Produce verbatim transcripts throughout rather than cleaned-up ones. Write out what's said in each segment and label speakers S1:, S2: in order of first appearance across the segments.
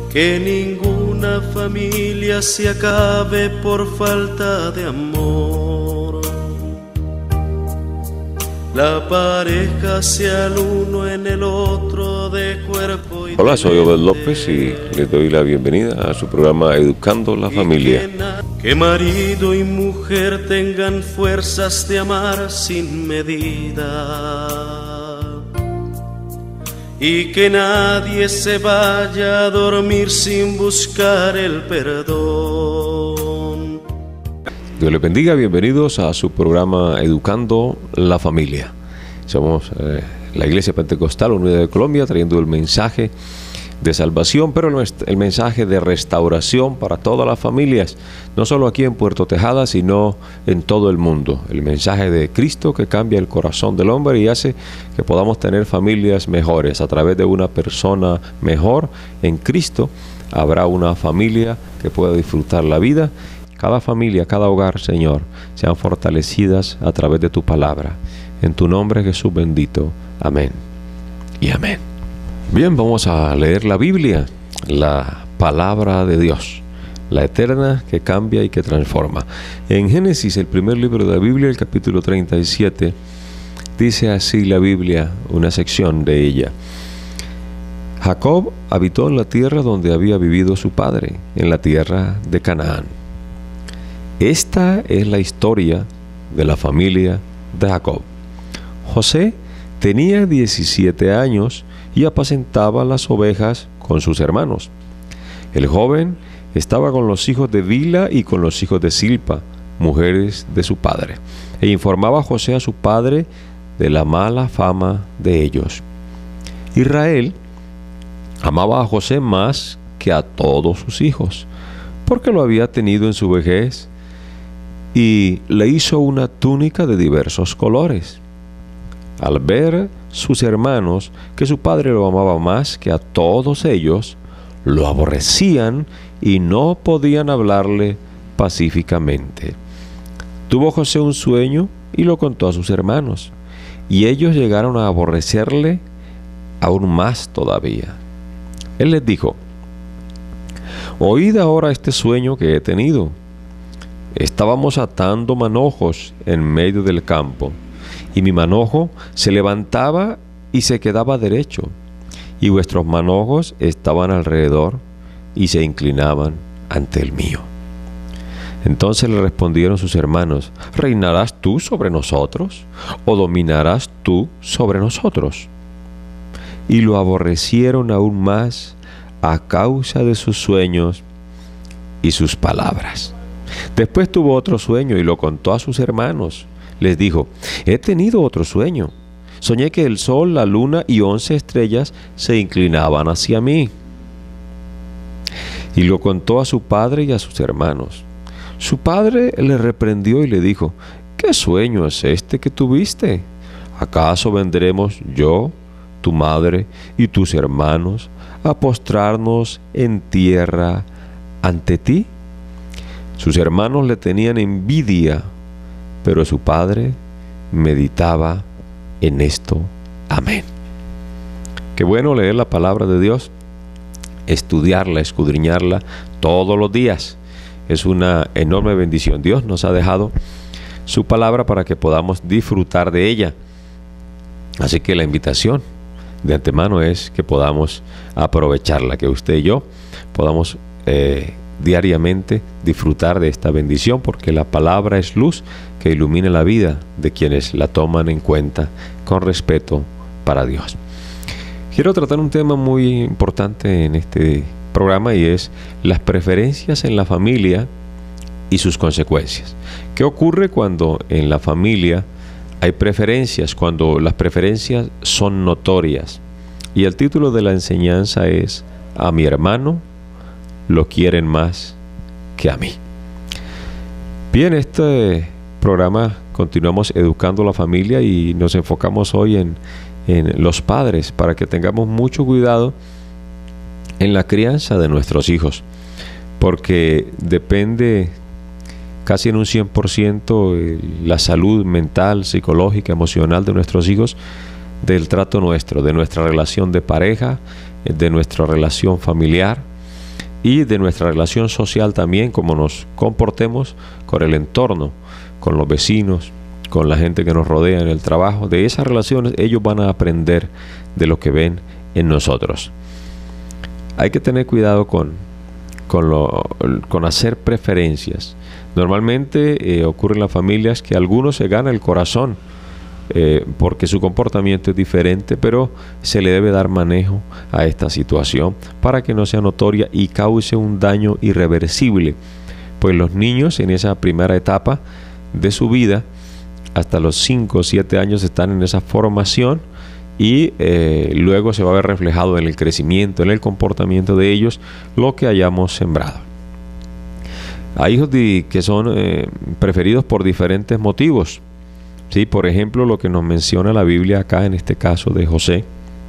S1: que ninguna familia se acabe por falta de amor. La pareja sea el uno en el otro de cuerpo y
S2: Hola, soy Obed López y les doy la bienvenida a su programa Educando la Familia.
S1: Que, que marido y mujer tengan fuerzas de amar sin medida. Y que nadie se vaya a dormir sin buscar el perdón.
S2: Dios les bendiga, bienvenidos a su programa Educando la Familia. Somos eh, la Iglesia Pentecostal Unida de Colombia, trayendo el mensaje de salvación, pero el mensaje de restauración para todas las familias, no solo aquí en Puerto Tejada, sino en todo el mundo. El mensaje de Cristo que cambia el corazón del hombre y hace que podamos tener familias mejores. A través de una persona mejor en Cristo, habrá una familia que pueda disfrutar la vida. Cada familia, cada hogar, Señor, sean fortalecidas a través de tu palabra. En tu nombre, Jesús bendito. Amén y amén. Bien, vamos a leer la Biblia, la palabra de Dios, la eterna que cambia y que transforma. En Génesis, el primer libro de la Biblia, el capítulo treinta y siete, dice así la Biblia, una sección de ella. Jacob habitó en la tierra donde había vivido su padre, en la tierra de Canaán. Esta es la historia de la familia de Jacob. José tenía diecisiete años y apacentaba las ovejas con sus hermanos. El joven estaba con los hijos de Bila y con los hijos de Silpa, mujeres de su padre, e informaba a José a su padre de la mala fama de ellos. Israel amaba a José más que a todos sus hijos, porque lo había tenido en su vejez, y le hizo una túnica de diversos colores. Al ver sus hermanos que su padre lo amaba más que a todos ellos, lo aborrecían y no podían hablarle pacíficamente. Tuvo José un sueño y lo contó a sus hermanos, y ellos llegaron a aborrecerle aún más todavía. Él les dijo: «Oíd ahora este sueño que he tenido. Estábamos atando manojos en medio del campo, y mi manojo se levantaba y se quedaba derecho, y vuestros manojos estaban alrededor y se inclinaban ante el mío». Entonces le respondieron sus hermanos: ¿reinarás tú sobre nosotros? ¿O dominarás tú sobre nosotros? Y lo aborrecieron aún más a causa de sus sueños y sus palabras. Después tuvo otro sueño y lo contó a sus hermanos. Les dijo: «He tenido otro sueño. Soñé que el sol, la luna y once estrellas se inclinaban hacia mí». Y lo contó a su padre y a sus hermanos. Su padre le reprendió y le dijo: «¿Qué sueño es este que tuviste? ¿Acaso vendremos yo, tu madre y tus hermanos a postrarnos en tierra ante ti?» Sus hermanos le tenían envidia, pero su padre meditaba en esto. Amén. Qué bueno leer la palabra de Dios, estudiarla, escudriñarla todos los días. Es una enorme bendición. Dios nos ha dejado su palabra para que podamos disfrutar de ella. Así que la invitación de antemano es que podamos aprovecharla, que usted y yo podamos eh, diariamente disfrutar de esta bendición, porque la palabra es luz que ilumina la vida de quienes la toman en cuenta con respeto para Dios. Quiero tratar un tema muy importante en este programa, y es las preferencias en la familia y sus consecuencias. ¿Qué ocurre cuando en la familia hay preferencias, cuando las preferencias son notorias? Y el título de la enseñanza es: «A mi hermano lo quieren más que a mí». Bien, este programa continuamos educando a la familia y nos enfocamos hoy en, en los padres, para que tengamos mucho cuidado en la crianza de nuestros hijos, porque depende casi en un cien por ciento la salud mental, psicológica, emocional de nuestros hijos del trato nuestro, de nuestra relación de pareja, de nuestra relación familiar. y de nuestra relación social también, cómo nos comportemos con el entorno, con los vecinos, con la gente que nos rodea en el trabajo. De esas relaciones ellos van a aprender de lo que ven en nosotros. Hay que tener cuidado con, con, lo, con hacer preferencias. Normalmente eh, ocurre en las familias que algunos se gana el corazón eh, porque su comportamiento es diferente, pero se le debe dar manejo a esta situación para que no sea notoria y cause un daño irreversible. Pues los niños en esa primera etapa de su vida, hasta los cinco o siete años, están en esa formación y eh, luego se va a ver reflejado en el crecimiento, en el comportamiento de ellos, lo que hayamos sembrado. Hay hijos de, que son eh, preferidos por diferentes motivos. ¿Sí? Por ejemplo, lo que nos menciona la Biblia acá, en este caso de José,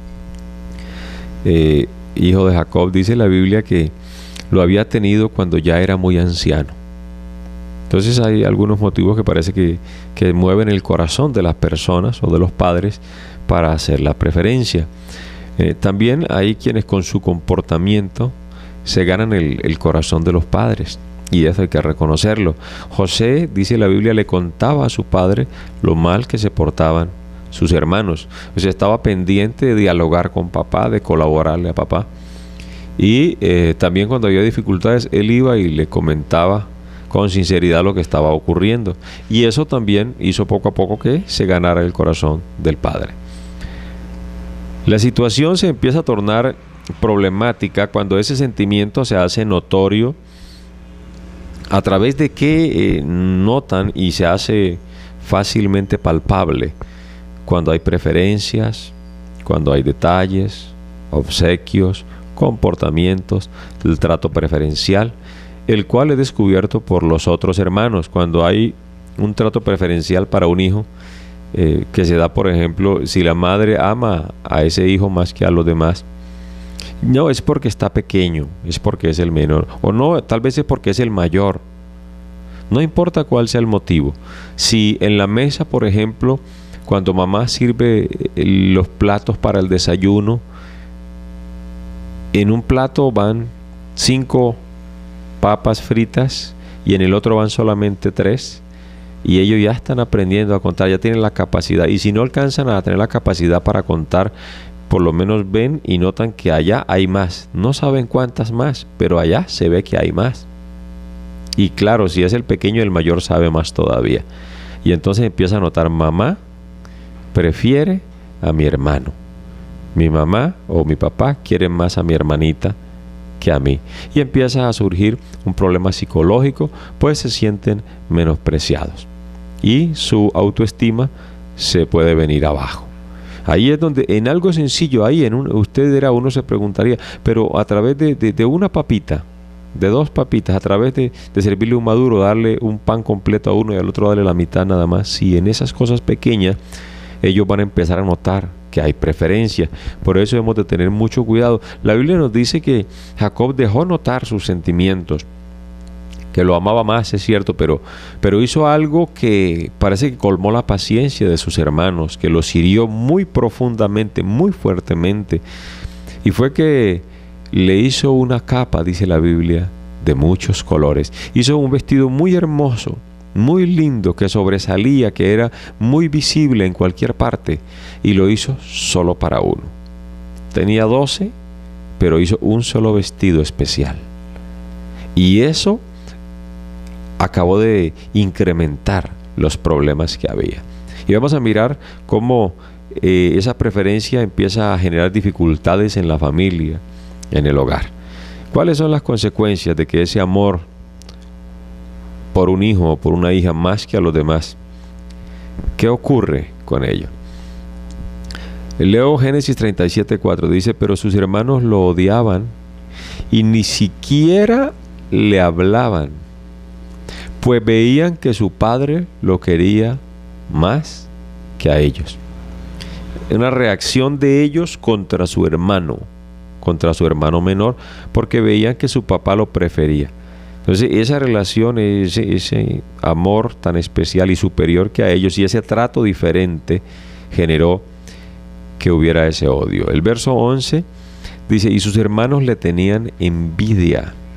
S2: eh, hijo de Jacob, dice la Biblia que lo había tenido cuando ya era muy anciano. Entonces hay algunos motivos que parece que, que mueven el corazón de las personas o de los padres para hacer la preferencia. Eh, también hay quienes con su comportamiento se ganan el, el corazón de los padres. Y eso hay que reconocerlo. José, dice la Biblia, le contaba a su padre lo mal que se portaban sus hermanos. O sea, estaba pendiente de dialogar con papá, de colaborarle a papá. Y eh, también cuando había dificultades, él iba y le comentaba con sinceridad lo que estaba ocurriendo. Y eso también hizo poco a poco que se ganara el corazón del padre. La situación se empieza a tornar problemática cuando ese sentimiento se hace notorio. ¿A través de qué eh, notan y se hace fácilmente palpable? Cuando hay preferencias, cuando hay detalles, obsequios, comportamientos, el trato preferencial, el cual es descubierto por los otros hermanos. Cuando hay un trato preferencial para un hijo, eh, que se da, por ejemplo, si la madre ama a ese hijo más que a los demás, no es porque está pequeño, es porque es el menor, o no, tal vez es porque es el mayor. No importa cuál sea el motivo. Si en la mesa, por ejemplo, cuando mamá sirve los platos para el desayuno, en un plato van cinco papas fritas y en el otro van solamente tres, y ellos ya están aprendiendo a contar, ya tienen la capacidad, y si no alcanzan a tener la capacidad para contar, por lo menos ven y notan que allá hay más. No saben cuántas más, pero allá se ve que hay más. Y claro, si es el pequeño, el mayor sabe más todavía. Y entonces empieza a notar, mamá prefiere a mi hermano. Mi mamá o mi papá quieren más a mi hermanita que a mí. Y empieza a surgir un problema psicológico, pues se sienten menospreciados. Y su autoestima se puede venir abajo. Ahí es donde, en algo sencillo, ahí en un, usted era, uno se preguntaría, pero a través de, de, de una papita, de dos papitas, a través de, de servirle un maduro, darle un pan completo a uno y al otro darle la mitad nada más, si en esas cosas pequeñas ellos van a empezar a notar que hay preferencia. Por eso hemos de tener mucho cuidado. La Biblia nos dice que Jacob dejó notar sus sentimientos, que lo amaba más, es cierto, pero, pero hizo algo que parece que colmó la paciencia de sus hermanos, que los hirió muy profundamente, muy fuertemente. Y fue que le hizo una capa, dice la Biblia, de muchos colores. Hizo un vestido muy hermoso, muy lindo, que sobresalía, que era muy visible en cualquier parte, y lo hizo solo para uno. Tenía doce, pero hizo un solo vestido especial. Y eso acabó de incrementar los problemas que había. Y vamos a mirar cómo eh, esa preferencia empieza a generar dificultades en la familia, en el hogar. ¿Cuáles son las consecuencias de que ese amor por un hijo o por una hija más que a los demás? ¿Qué ocurre con ello? Leo Génesis treinta y siete, cuatro, dice, pero sus hermanos lo odiaban y ni siquiera le hablaban, pues veían que su padre lo quería más que a ellos. Una reacción de ellos contra su hermano, contra su hermano menor, porque veían que su papá lo prefería. Entonces esa relación, ese, ese amor tan especial y superior que a ellos, y ese trato diferente, generó que hubiera ese odio. El verso once dice, y sus hermanos le tenían envidia.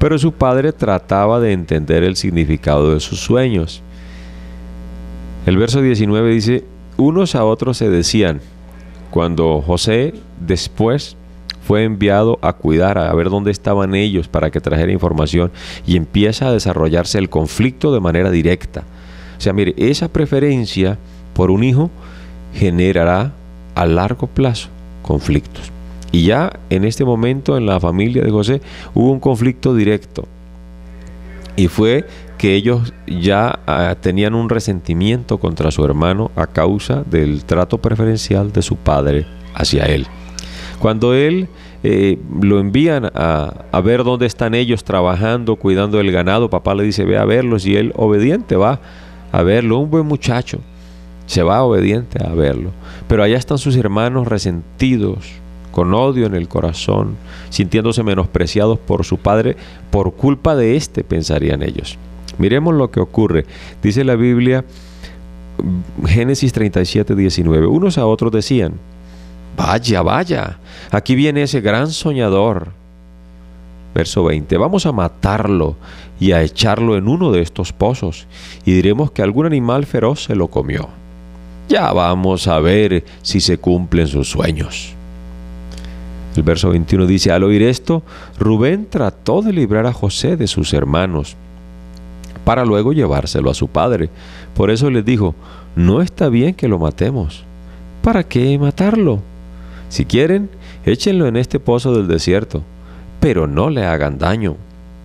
S2: Pero su padre trataba de entender el significado de sus sueños. El verso diecinueve dice: unos a otros se decían, cuando José después fue enviado a cuidar, a ver dónde estaban ellos para que trajera información, y empieza a desarrollarse el conflicto de manera directa. O sea, mire, esa preferencia por un hijo generará a largo plazo conflictos. Y ya en este momento en la familia de José hubo un conflicto directo. Y fue que ellos ya uh, tenían un resentimiento contra su hermano a causa del trato preferencial de su padre hacia él. Cuando él eh, lo envían a, a ver dónde están ellos trabajando, cuidando del ganado, papá le dice: ve a verlos, y él obediente va a verlo, un buen muchacho, se va obediente a verlo. Pero allá están sus hermanos resentidos, con odio en el corazón, sintiéndose menospreciados por su padre por culpa de este, pensarían ellos. Miremos lo que ocurre. Dice la Biblia, Génesis treinta y siete, diecinueve, unos a otros decían: vaya, vaya, aquí viene ese gran soñador. Verso veinte, vamos a matarlo y a echarlo en uno de estos pozos, y diremos que algún animal feroz se lo comió. Ya vamos a ver si se cumplen sus sueños. El verso veintiuno dice: al oír esto, Rubén trató de librar a José de sus hermanos, para luego llevárselo a su padre. Por eso les dijo: no está bien que lo matemos. ¿Para qué matarlo? Si quieren, échenlo en este pozo del desierto, pero no le hagan daño.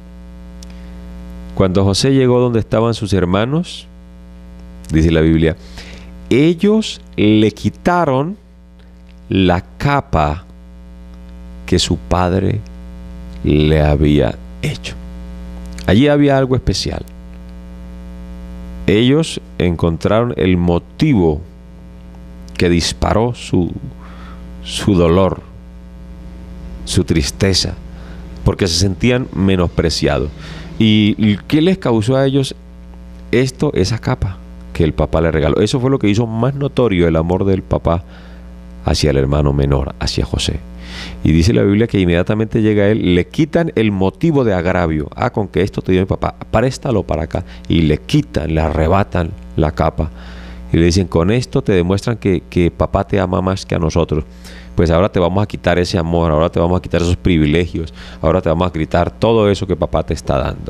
S2: Cuando José llegó donde estaban sus hermanos, dice la Biblia, ellos le quitaron la capa que su padre le había hecho. Allí había algo especial. Ellos encontraron el motivo que disparó su, su dolor, su tristeza, porque se sentían menospreciados. ¿Y qué les causó a ellos esto? Esa capa que el papá le regaló. Eso fue lo que hizo más notorio el amor del papá hacia el hermano menor, hacia José. Y dice la Biblia que inmediatamente llega él, le quitan el motivo de agravio. Ah, con que esto te dio mi papá, préstalo para acá. Y le quitan, le arrebatan la capa. Y le dicen: con esto te demuestran que, que papá te ama más que a nosotros. Pues ahora te vamos a quitar ese amor, ahora te vamos a quitar esos privilegios, ahora te vamos a quitar todo eso que papá te está dando.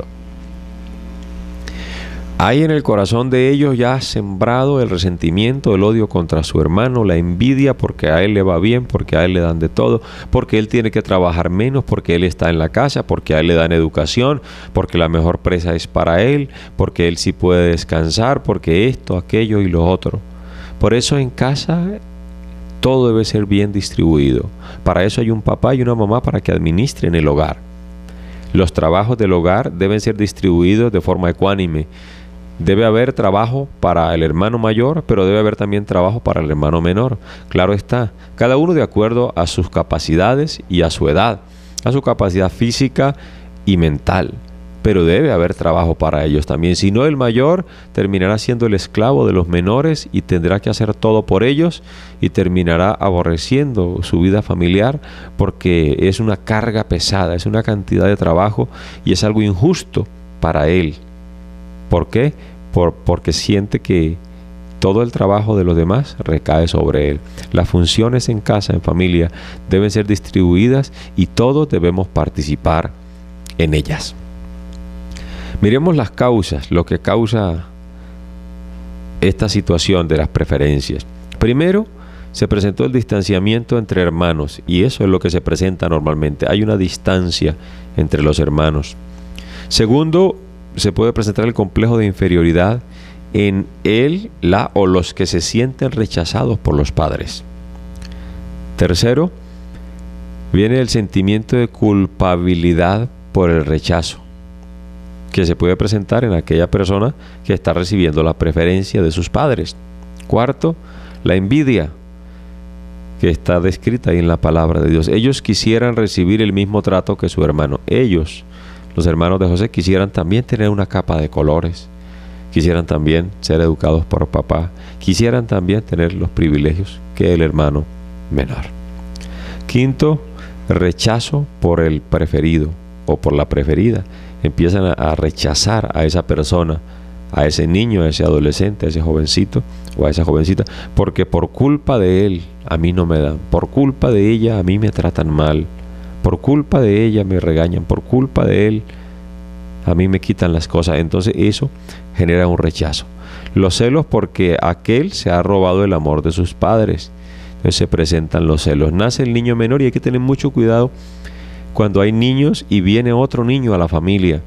S2: Hay en el corazón de ellos ya sembrado el resentimiento, el odio contra su hermano, la envidia porque a él le va bien, porque a él le dan de todo, porque él tiene que trabajar menos, porque él está en la casa, porque a él le dan educación, porque la mejor presa es para él, porque él sí puede descansar, porque esto, aquello y lo otro. Por eso en casa todo debe ser bien distribuido. Para eso hay un papá y una mamá para que administren el hogar. Los trabajos del hogar deben ser distribuidos de forma ecuánime. Debe haber trabajo para el hermano mayor, pero debe haber también trabajo para el hermano menor. Claro está, cada uno de acuerdo a sus capacidades y a su edad, a su capacidad física y mental. Pero debe haber trabajo para ellos también. Si no, el mayor terminará siendo el esclavo de los menores y tendrá que hacer todo por ellos y terminará aborreciendo su vida familiar porque es una carga pesada, es una cantidad de trabajo y es algo injusto para él. ¿Por qué? Por, porque siente que todo el trabajo de los demás recae sobre él. Las funciones en casa, en familia, deben ser distribuidas y todos debemos participar en ellas. Miremos las causas, lo que causa esta situación de las preferencias. Primero, se presentó el distanciamiento entre hermanos, y eso es lo que se presenta normalmente. Hay una distancia entre los hermanos. Segundo, se puede presentar el complejo de inferioridad en él, la o los que se sienten rechazados por los padres. Tercero, viene el sentimiento de culpabilidad por el rechazo, que se puede presentar en aquella persona que está recibiendo la preferencia de sus padres. Cuarto, la envidia, que está descrita ahí en la palabra de Dios. Ellos quisieran recibir el mismo trato que su hermano. Ellos, los hermanos de José, quisieran también tener una capa de colores, quisieran también ser educados por papá, quisieran también tener los privilegios que el hermano menor. Quinto, rechazo por el preferido, o por la preferida, empiezan a, a rechazar a esa persona, a ese niño, a ese adolescente, a ese jovencito o a esa jovencita, porque por culpa de él a mí no me dan, por culpa de ella a mí me tratan mal, por culpa de ella me regañan, por culpa de él a mí me quitan las cosas. Entonces eso genera un rechazo. Los celos porque aquel se ha robado el amor de sus padres. Entonces se presentan los celos. Nace el niño menor y hay que tener mucho cuidado cuando hay niños y viene otro niño a la familia,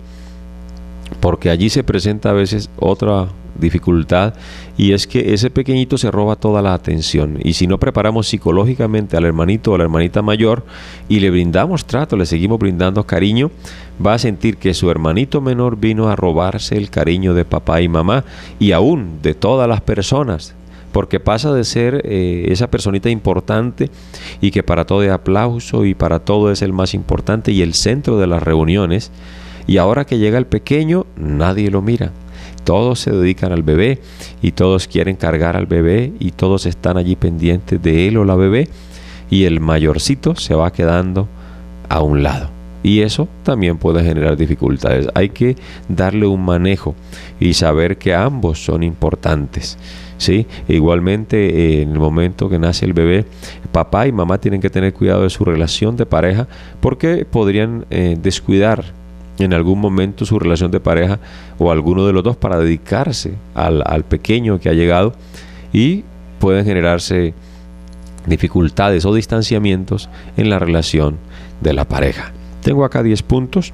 S2: porque allí se presenta a veces otra dificultad, y es que ese pequeñito se roba toda la atención, y si no preparamos psicológicamente al hermanito o a la hermanita mayor y le brindamos trato, le seguimos brindando cariño, va a sentir que su hermanito menor vino a robarse el cariño de papá y mamá, y aún de todas las personas, porque pasa de ser eh, esa personita importante y que para todo es aplauso y para todo es el más importante y el centro de las reuniones, y ahora que llega el pequeño nadie lo mira. Todos se dedican al bebé y todos quieren cargar al bebé y todos están allí pendientes de él o la bebé, y el mayorcito se va quedando a un lado, y eso también puede generar dificultades. Hay que darle un manejo y saber que ambos son importantes, ¿sí? Igualmente, eh, en el momento que nace el bebé, papá y mamá tienen que tener cuidado de su relación de pareja, porque podrían eh, descuidar en algún momento su relación de pareja o alguno de los dos para dedicarse al, al pequeño que ha llegado, y pueden generarse dificultades o distanciamientos en la relación de la pareja. Tengo acá diez puntos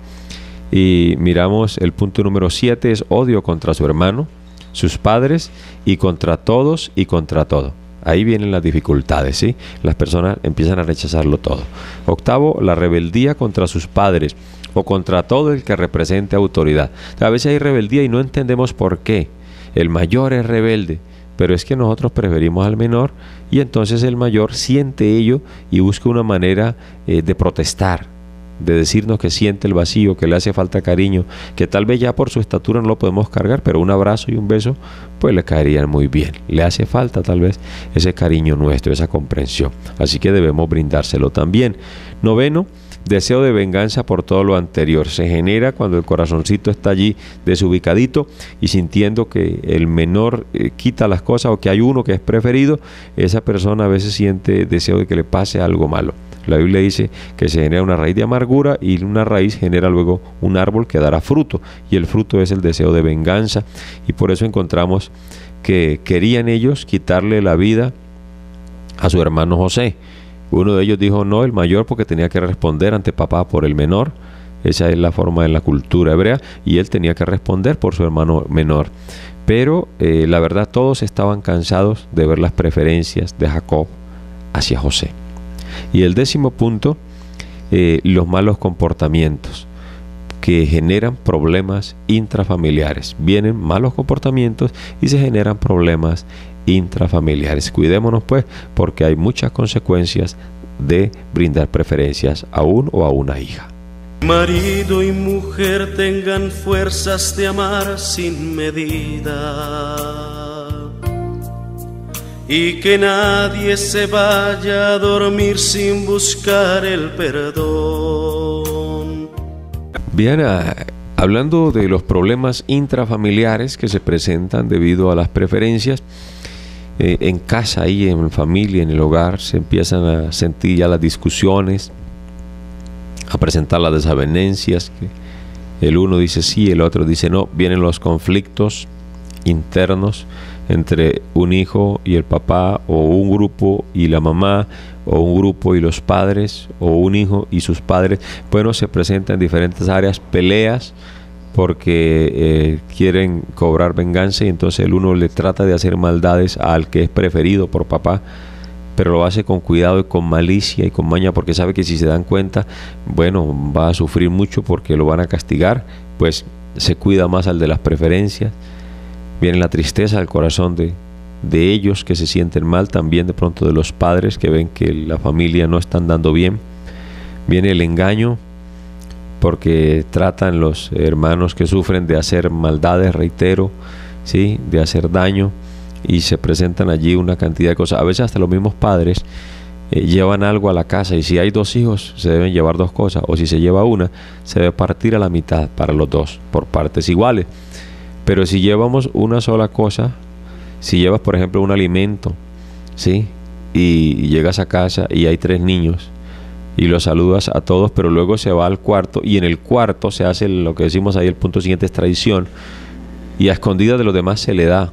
S2: y miramos el punto número siete, es odio contra su hermano, sus padres y contra todos y contra todo. Ahí vienen las dificultades, ¿sí? Las personas empiezan a rechazarlo todo. Octavo, la rebeldía contra sus padres o contra todo el que represente autoridad. A veces hay rebeldía y no entendemos por qué. El mayor es rebelde, pero es que nosotros preferimos al menor, y entonces el mayor siente ello y busca una manera eh, de protestar, de decirnos que siente el vacío, que le hace falta cariño, que tal vez ya por su estatura no lo podemos cargar, pero un abrazo y un beso pues le caerían muy bien. Le hace falta tal vez ese cariño nuestro, esa comprensión, así que debemos brindárselo también. Noveno, deseo de venganza por todo lo anterior. Se genera cuando el corazoncito está allí desubicadito y sintiendo que el menor eh, quita las cosas, o que hay uno que es preferido. Esa persona a veces siente deseo de que le pase algo malo. La Biblia dice que se genera una raíz de amargura, y una raíz genera luego un árbol que dará fruto, y el fruto es el deseo de venganza. Y por eso encontramos que querían ellos quitarle la vida a su hermano José. Uno de ellos dijo no, el mayor, porque tenía que responder ante papá por el menor. Esa es la forma en la cultura hebrea, y él tenía que responder por su hermano menor. Pero eh, la verdad, todos estaban cansados de ver las preferencias de Jacob hacia José. Y el décimo punto, eh, los malos comportamientos que generan problemas intrafamiliares. Vienen malos comportamientos y se generan problemas intrafamiliares. Cuidémonos pues, porque hay muchas consecuencias de brindar preferencias a un o a una hija.
S1: Marido y mujer tengan fuerzas de amar sin medida, y que nadie se vaya a dormir sin buscar el perdón.
S2: Bien, a, hablando de los problemas intrafamiliares que se presentan debido a las preferencias, eh, en casa, ahí en familia, en el hogar, se empiezan a sentir ya las discusiones, a presentar las desavenencias, que el uno dice sí, el otro dice no. Vienen los conflictos internos entre un hijo y el papá, o un grupo y la mamá, o un grupo y los padres, o un hijo y sus padres. Bueno, se presentan en diferentes áreas peleas porque eh, quieren cobrar venganza, y entonces el uno le trata de hacer maldades al que es preferido por papá, pero lo hace con cuidado y con malicia y con maña, porque sabe que si se dan cuenta, bueno, va a sufrir mucho porque lo van a castigar. Pues se cuida más al de las preferencias. Viene la tristeza al corazón de, de ellos, que se sienten mal, también de pronto de los padres que ven que la familia no están dando bien. Viene el engaño, porque tratan los hermanos que sufren de hacer maldades, reitero, ¿sí?, de hacer daño, y se presentan allí una cantidad de cosas. A veces hasta los mismos padres eh, llevan algo a la casa, y si hay dos hijos se deben llevar dos cosas, o si se lleva una se debe partir a la mitad para los dos por partes iguales. Pero si llevamos una sola cosa, si llevas por ejemplo un alimento, ¿sí?, y llegas a casa y hay tres niños y los saludas a todos, pero luego se va al cuarto, y en el cuarto se hace lo que decimos ahí, el punto siguiente es traición, y a escondidas de los demás se le da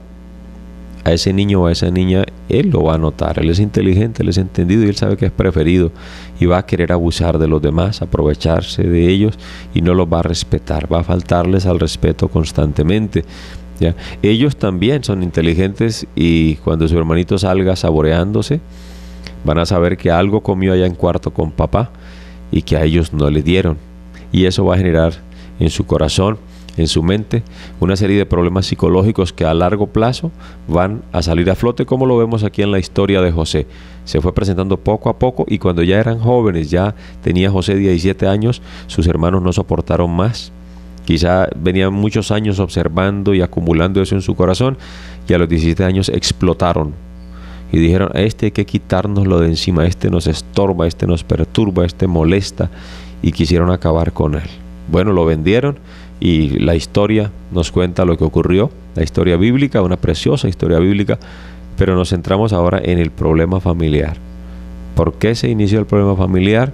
S2: a ese niño o a esa niña, él lo va a notar, él es inteligente, él es entendido y él sabe que es preferido, y va a querer abusar de los demás, aprovecharse de ellos, y no los va a respetar, va a faltarles al respeto constantemente, ¿ya? Ellos también son inteligentes, y cuando su hermanito salga saboreándose, van a saber que algo comió allá en cuarto con papá y que a ellos no le dieron, y eso va a generar en su corazón, en su mente, una serie de problemas psicológicos que a largo plazo van a salir a flote, como lo vemos aquí en la historia de José. Se fue presentando poco a poco, y cuando ya eran jóvenes, ya tenía José diecisiete años, sus hermanos no soportaron más. Quizá venían muchos años observando y acumulando eso en su corazón, y a los diecisiete años explotaron y dijeron: a este hay que quitárnoslo de encima, este nos estorba, este nos perturba, este molesta, y quisieron acabar con él. Bueno, lo vendieron, y la historia nos cuenta lo que ocurrió, la historia bíblica, una preciosa historia bíblica, pero nos centramos ahora en el problema familiar. ¿Por qué se inició el problema familiar?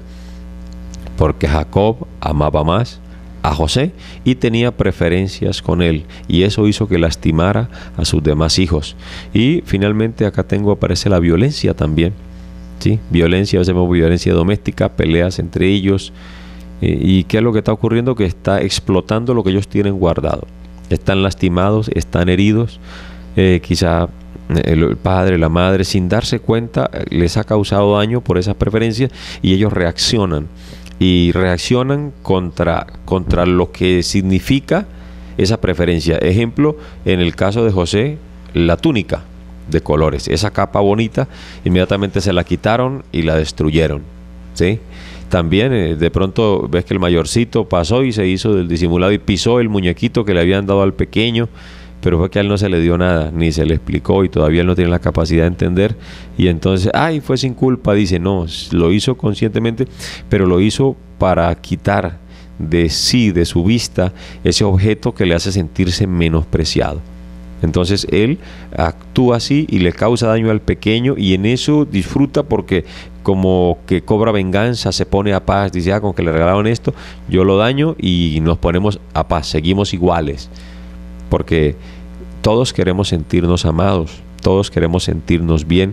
S2: Porque Jacob amaba más a José y tenía preferencias con él, y eso hizo que lastimara a sus demás hijos. Y finalmente acá tengo, aparece la violencia también, ¿sí? Violencia, a veces vemos violencia doméstica, peleas entre ellos. ¿Y qué es lo que está ocurriendo? Que está explotando lo que ellos tienen guardado. Están lastimados, están heridos. Eh, quizá el padre, la madre, sin darse cuenta, les ha causado daño por esas preferencias, y ellos reaccionan. Y reaccionan contra, contra lo que significa esa preferencia. Ejemplo, en el caso de José, la túnica de colores. Esa capa bonita, inmediatamente se la quitaron y la destruyeron, ¿sí? También eh, de pronto ves que el mayorcito pasó y se hizo del disimulado y pisó el muñequito que le habían dado al pequeño, pero fue que a él no se le dio nada, ni se le explicó, y todavía él no tiene la capacidad de entender, y entonces, ay, fue sin culpa. Dice, no, lo hizo conscientemente, pero lo hizo para quitar de sí, de su vista, ese objeto que le hace sentirse menospreciado. Entonces él actúa así y le causa daño al pequeño, y en eso disfruta, porque como que cobra venganza, se pone a paz, dice: ah, con que le regalaron esto, yo lo daño y nos ponemos a paz, seguimos iguales. Porque todos queremos sentirnos amados, todos queremos sentirnos bien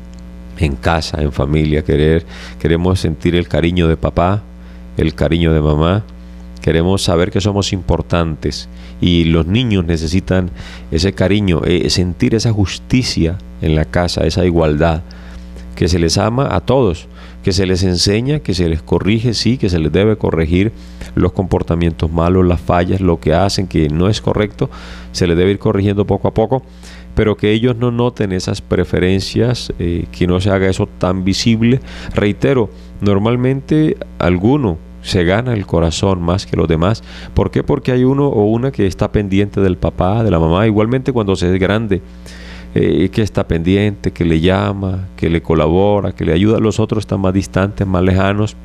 S2: en casa, en familia, querer, queremos sentir el cariño de papá, el cariño de mamá. Queremos saber que somos importantes, y los niños necesitan ese cariño, eh, sentir esa justicia en la casa, esa igualdad, que se les ama a todos, que se les enseña, que se les corrige, sí, que se les debe corregir los comportamientos malos, las fallas, lo que hacen que no es correcto, se les debe ir corrigiendo poco a poco, pero que ellos no noten esas preferencias, eh, que no se haga eso tan visible. Reitero, normalmente alguno se gana el corazón más que los demás. ¿Por qué? Porque hay uno o una que está pendiente del papá, de la mamá. Igualmente cuando se es grande, eh, que está pendiente, que le llama, que le colabora, que le ayuda. Los otros están más distantes, más lejanos.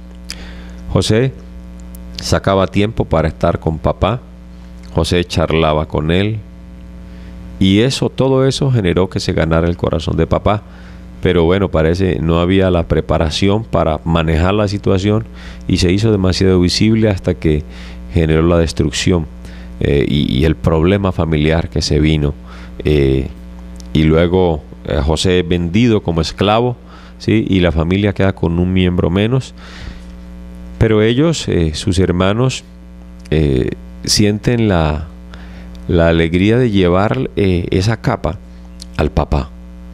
S2: José sacaba tiempo para estar con papá. José charlaba con él, y eso, todo eso generó que se ganara el corazón de papá. Pero bueno, parece no había la preparación para manejar la situación, y se hizo demasiado visible hasta que generó la destrucción eh, y, y el problema familiar que se vino. Eh, y luego eh, José es vendido como esclavo, ¿sí? Y la familia queda con un miembro menos. Pero ellos, eh, sus hermanos, eh, sienten la, la alegría de llevar eh, esa capa al papá.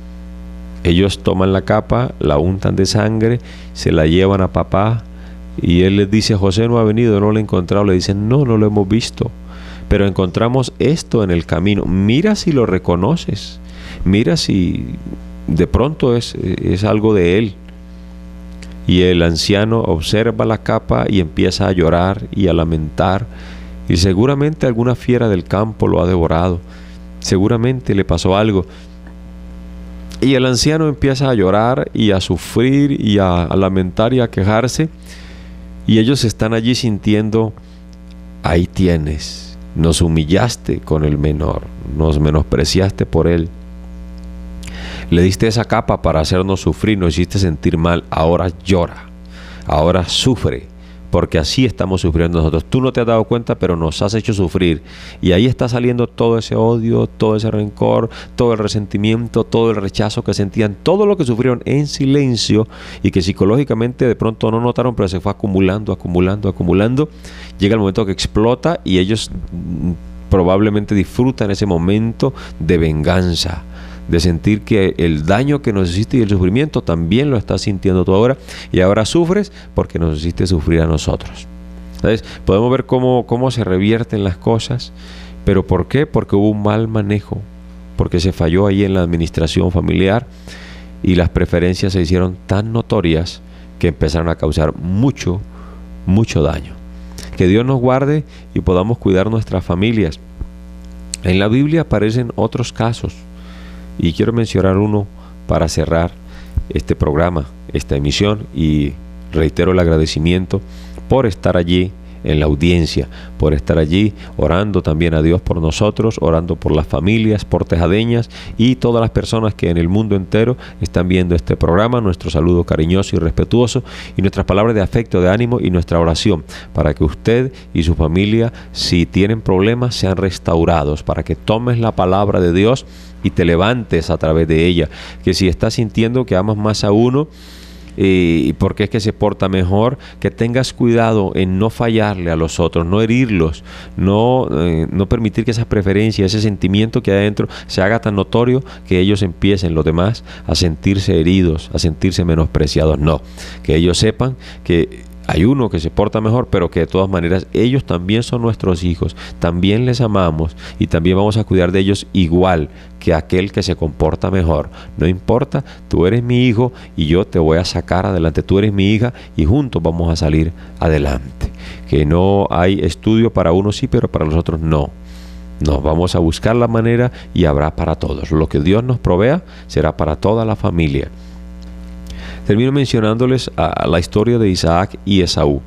S2: Ellos toman la capa, la untan de sangre, se la llevan a papá, y él les dice: José no ha venido, no lo he encontrado. Le dicen: no, no lo hemos visto, pero encontramos esto en el camino, mira si lo reconoces, mira si de pronto es, es algo de él. Y el anciano observa la capa y empieza a llorar y a lamentar, y seguramente alguna fiera del campo lo ha devorado, seguramente le pasó algo. Y el anciano empieza a llorar y a sufrir y a, a lamentar y a quejarse. Y ellos están allí sintiendo, ahí tienes, nos humillaste con el menor, nos menospreciaste por él. Le diste esa capa para hacernos sufrir, nos hiciste sentir mal, ahora llora, ahora sufre, porque así estamos sufriendo nosotros. Tú no te has dado cuenta, pero nos has hecho sufrir. Y ahí está saliendo todo ese odio, todo ese rencor, todo el resentimiento, todo el rechazo que sentían, todo lo que sufrieron en silencio y que psicológicamente de pronto no notaron, pero se fue acumulando, acumulando, acumulando. Llega el momento que explota y ellos probablemente disfrutan ese momento de venganza, de sentir que el daño que nos hiciste y el sufrimiento también lo estás sintiendo tú ahora, y ahora sufres porque nos hiciste sufrir a nosotros. ¿Sabes? Podemos ver cómo, cómo se revierten las cosas, pero ¿por qué? Porque hubo un mal manejo, porque se falló ahí en la administración familiar y las preferencias se hicieron tan notorias que empezaron a causar mucho, mucho daño. Que Dios nos guarde y podamos cuidar nuestras familias. En la Biblia aparecen otros casos, y quiero mencionar uno para cerrar este programa, esta emisión, y reitero el agradecimiento por estar allí en la audiencia, por estar allí orando también a Dios por nosotros, orando por las familias portejadeñas y todas las personas que en el mundo entero están viendo este programa. Nuestro saludo cariñoso y respetuoso y nuestras palabras de afecto, de ánimo y nuestra oración para que usted y su familia, si tienen problemas, sean restaurados, para que tomes la palabra de Dios y te levantes a través de ella, que si estás sintiendo que amas más a uno y porque es que se porta mejor, que tengas cuidado en no fallarle a los otros, no herirlos, no, eh, no permitir que esas preferencias, ese sentimiento que hay adentro se haga tan notorio que ellos empiecen, los demás, a sentirse heridos, a sentirse menospreciados. No, que ellos sepan que hay uno que se porta mejor, pero que de todas maneras ellos también son nuestros hijos, también les amamos y también vamos a cuidar de ellos igual que aquel que se comporta mejor. No importa, tú eres mi hijo y yo te voy a sacar adelante, tú eres mi hija y juntos vamos a salir adelante. Que no hay estudio para unos sí, pero para los otros no. Nos vamos a buscar la manera y habrá para todos. Lo que Dios nos provea será para toda la familia. Termino mencionándoles a la historia de Isaac y Esaú.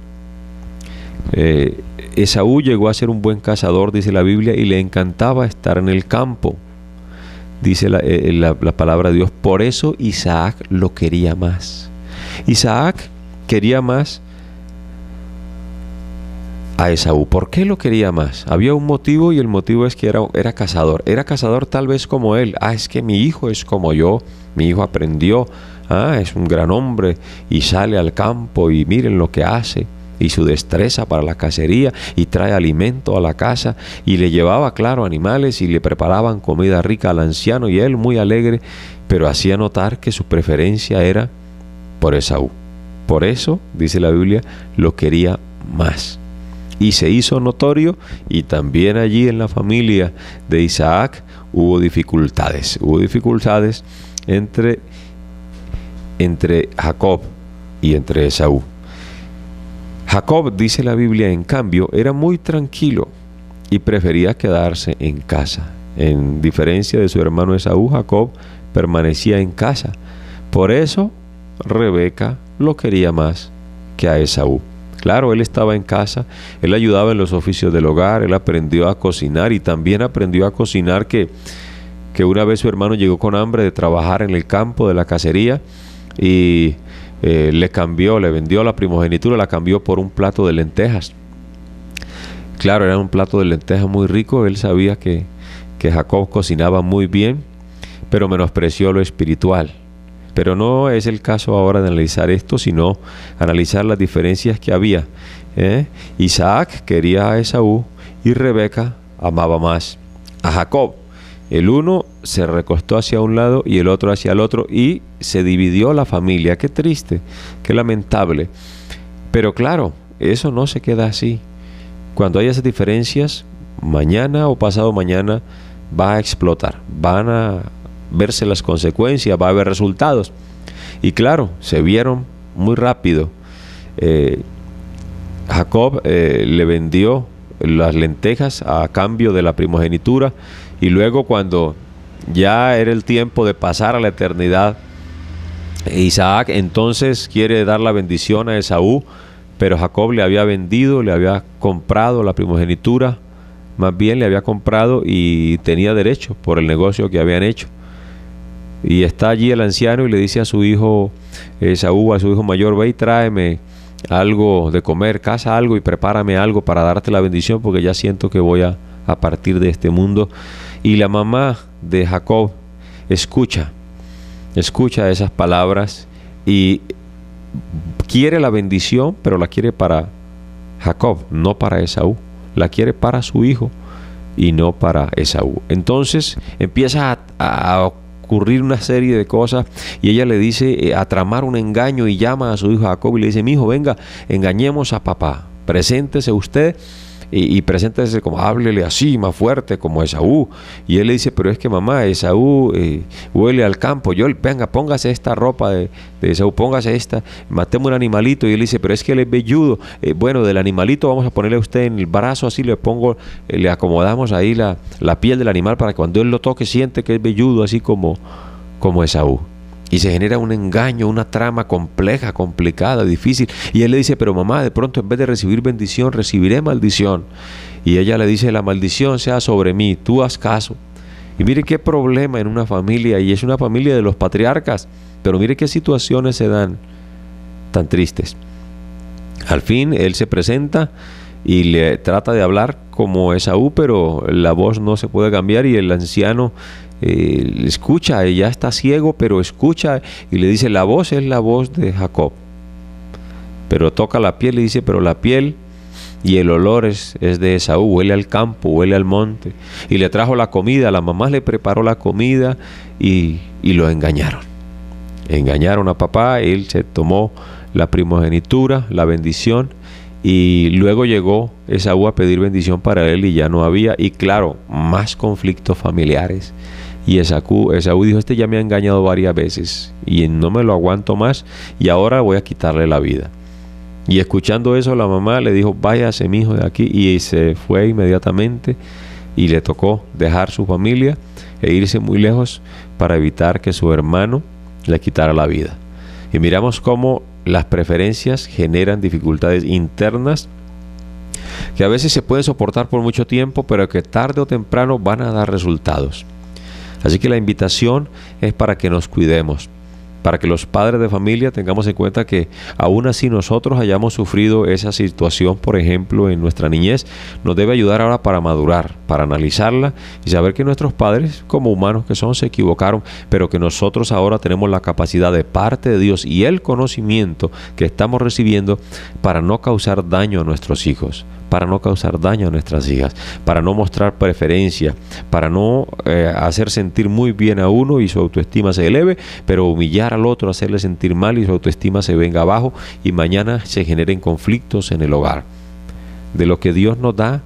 S2: Eh, Esaú llegó a ser un buen cazador, dice la Biblia, y le encantaba estar en el campo. Dice la, eh, la, la palabra de Dios. Por eso Isaac lo quería más. Isaac quería más a Esaú. ¿Por qué lo quería más? Había un motivo y el motivo es que era, era cazador. Era cazador tal vez como él. Ah, es que mi hijo es como yo. Mi hijo aprendió. Ah, es un gran hombre y sale al campo y miren lo que hace y su destreza para la cacería y trae alimento a la casa y le llevaba, claro, animales y le preparaban comida rica al anciano y él muy alegre, pero hacía notar que su preferencia era por Esaú. Por eso, dice la Biblia, lo quería más. Y se hizo notorio y también allí en la familia de Isaac hubo dificultades. Hubo dificultades entre entre Jacob y entre Esaú. Jacob, dice la Biblia, en cambio, era muy tranquilo y prefería quedarse en casa. En diferencia de su hermano Esaú, Jacob permanecía en casa. Por eso, Rebeca lo quería más que a Esaú. Claro, él estaba en casa, él ayudaba en los oficios del hogar, él aprendió a cocinar y también aprendió a cocinar que, que una vez su hermano llegó con hambre de trabajar en el campo de la cacería y eh, le cambió, le vendió la primogenitura, la cambió por un plato de lentejas. Claro, era un plato de lentejas muy rico, él sabía que, que Jacob cocinaba muy bien, pero menospreció lo espiritual. Pero no es el caso ahora de analizar esto, sino analizar las diferencias que había. ¿eh? Isaac quería a Esaú y Rebeca amaba más a Jacob. El uno se recostó hacia un lado y el otro hacia el otro y se dividió la familia. Qué triste, qué lamentable. Pero claro, eso no se queda así. Cuando hay esas diferencias, mañana o pasado mañana va a explotar. Van a verse las consecuencias, va a haber resultados. Y claro, se vieron muy rápido. Eh, Jacob eh, le vendió las lentejas a cambio de la primogenitura. Y luego cuando ya era el tiempo de pasar a la eternidad. Isaac entonces quiere dar la bendición a Esaú, pero Jacob le había vendido, le había comprado la primogenitura, más bien le había comprado y tenía derecho por el negocio que habían hecho. Y está allí el anciano y le dice a su hijo Esaú, a su hijo mayor: ve y tráeme algo de comer, caza algo y prepárame algo para darte la bendición, porque ya siento que voy a, a partir de este mundo. Y la mamá de Jacob escucha, escucha esas palabras y quiere la bendición, pero la quiere para Jacob, no para Esaú. La quiere para su hijo y no para Esaú. Entonces empieza a, a ocurrir una serie de cosas y ella le dice, eh, a tramar un engaño, y llama a su hijo Jacob y le dice: mi hijo, venga, engañemos a papá, preséntese usted y, y preséntese como, háblele así, más fuerte, como Esaú. Y él le dice: pero es que mamá, Esaú eh, huele al campo. Yo, venga, póngase esta ropa de, de Esaú, póngase esta, matemos un animalito. Y él dice: pero es que él es velludo. Eh, bueno, del animalito vamos a ponerle a usted en el brazo, así le pongo, eh, le acomodamos ahí la, la piel del animal para que cuando él lo toque siente que es velludo, así como, como Esaú. Y se genera un engaño, una trama compleja, complicada, difícil. Y él le dice: pero mamá, de pronto en vez de recibir bendición, recibiré maldición. Y ella le dice: la maldición sea sobre mí, tú haz caso. Y mire qué problema en una familia, y es una familia de los patriarcas, pero mire qué situaciones se dan tan tristes. Al fin él se presenta y le trata de hablar como Esaú, pero la voz no se puede cambiar, y el anciano eh, escucha, ya está ciego, pero escucha y le dice: la voz es la voz de Jacob. Pero toca la piel y dice: pero la piel y el olor es, es de Esaú, huele al campo, huele al monte. Y le trajo la comida, la mamá le preparó la comida y, y lo engañaron. Engañaron a papá, él se tomó la primogenitura, la bendición, y luego llegó Esaú a pedir bendición para él y ya no había. Y claro, más conflictos familiares. Y Esaú, Esaú dijo: este ya me ha engañado varias veces y no me lo aguanto más, y ahora voy a quitarle la vida. Y escuchando eso, la mamá le dijo: váyase, mi hijo, de aquí. Y se fue inmediatamente, y le tocó dejar su familia e irse muy lejos para evitar que su hermano le quitara la vida. Y miramos cómo las preferencias generan dificultades internas que a veces se pueden soportar por mucho tiempo, pero que tarde o temprano van a dar resultados. Así que la invitación es para que nos cuidemos, para que los padres de familia tengamos en cuenta que aún así nosotros hayamos sufrido esa situación, por ejemplo, en nuestra niñez, nos debe ayudar ahora para madurar, para analizarla y saber que nuestros padres, como humanos que son, se equivocaron, pero que nosotros ahora tenemos la capacidad de parte de Dios y el conocimiento que estamos recibiendo para no causar daño a nuestros hijos, para no causar daño a nuestras hijas, para no mostrar preferencia, para no eh, hacer sentir muy bien a uno y su autoestima se eleve, pero humillar al otro, hacerle sentir mal y su autoestima se venga abajo, y mañana se generen conflictos en el hogar. De lo que Dios nos da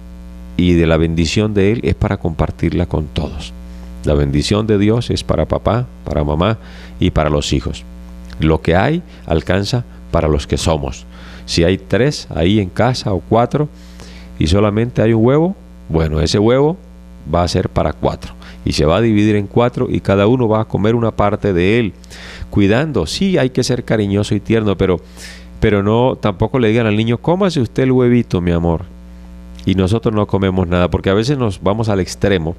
S2: y de la bendición de Él es para compartirla con todos. La bendición de Dios es para papá, para mamá y para los hijos. Lo que hay alcanza para los que somos. Si hay tres ahí en casa o cuatro y solamente hay un huevo, bueno, ese huevo va a ser para cuatro y se va a dividir en cuatro y cada uno va a comer una parte de él, cuidando. Sí, hay que ser cariñoso y tierno, pero, pero no, tampoco le digan al niño: cómase usted el huevito, mi amor, y nosotros no comemos nada, porque a veces nos vamos al extremo.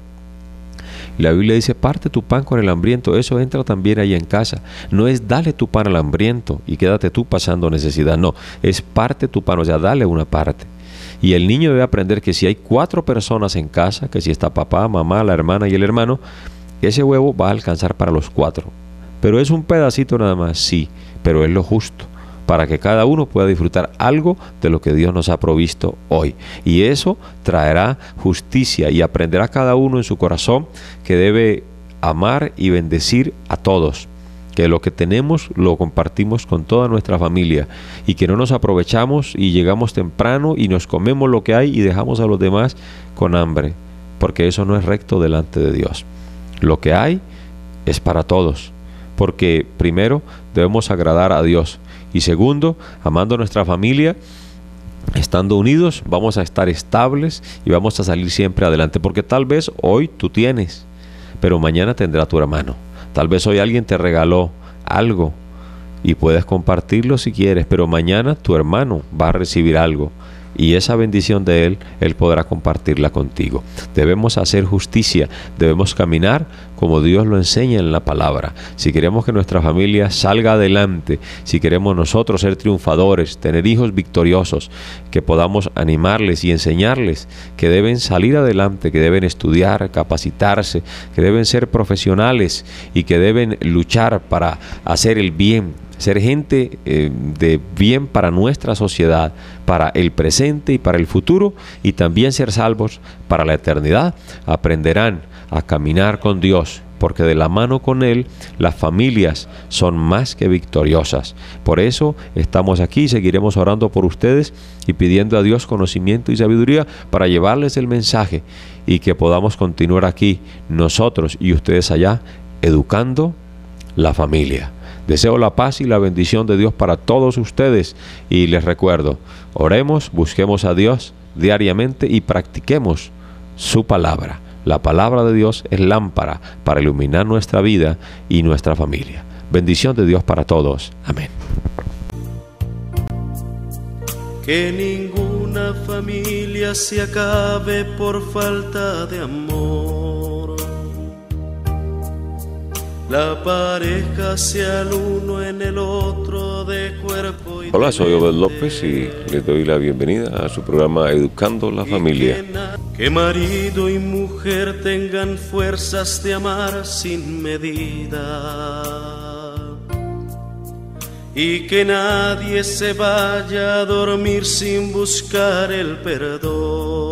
S2: La Biblia dice: parte tu pan con el hambriento. Eso entra también ahí en casa. No es dale tu pan al hambriento y quédate tú pasando necesidad. No, es parte tu pan, o sea, dale una parte. Y el niño debe aprender que si hay cuatro personas en casa, que si está papá, mamá, la hermana y el hermano, ese huevo va a alcanzar para los cuatro. Pero es un pedacito nada más, sí, pero es lo justo, para que cada uno pueda disfrutar algo de lo que Dios nos ha provisto hoy. Y eso traerá justicia, y aprenderá cada uno en su corazón que debe amar y bendecir a todos, que lo que tenemos lo compartimos con toda nuestra familia, y que no nos aprovechamos y llegamos temprano y nos comemos lo que hay y dejamos a los demás con hambre, porque eso no es recto delante de Dios. Lo que hay es para todos, porque primero debemos agradar a Dios, y segundo, amando a nuestra familia, estando unidos, vamos a estar estables y vamos a salir siempre adelante, porque tal vez hoy tú tienes, pero mañana tendrá tu hermano. Tal vez hoy alguien te regaló algo y puedes compartirlo si quieres, pero mañana tu hermano va a recibir algo y esa bendición de él, él podrá compartirla contigo. Debemos hacer justicia, debemos caminar como Dios lo enseña en la palabra. Si queremos que nuestra familia salga adelante, si queremos nosotros ser triunfadores, tener hijos victoriosos, que podamos animarles y enseñarles que deben salir adelante, que deben estudiar, capacitarse, que deben ser profesionales y que deben luchar para hacer el bien, ser gente eh, de bien para nuestra sociedad, para el presente y para el futuro, y también ser salvos para la eternidad. Aprenderán a caminar con Dios, porque de la mano con Él las familias son más que victoriosas. Por eso estamos aquí y seguiremos orando por ustedes y pidiendo a Dios conocimiento y sabiduría para llevarles el mensaje y que podamos continuar aquí nosotros y ustedes allá educando la familia. Deseo la paz y la bendición de Dios para todos ustedes y les recuerdo, oremos, busquemos a Dios diariamente y practiquemos su palabra. La palabra de Dios es lámpara para iluminar nuestra vida y nuestra familia. Bendición de Dios para todos. Amén.
S1: Que ninguna familia se acabe por falta de amor. La pareja sea el uno en el otro de cuerpo y
S2: Hola, soy Obed López y les doy la bienvenida a su programa Educando la Familia.
S1: Que, que marido y mujer tengan fuerzas de amar sin medida y que nadie se vaya a dormir sin buscar el perdón.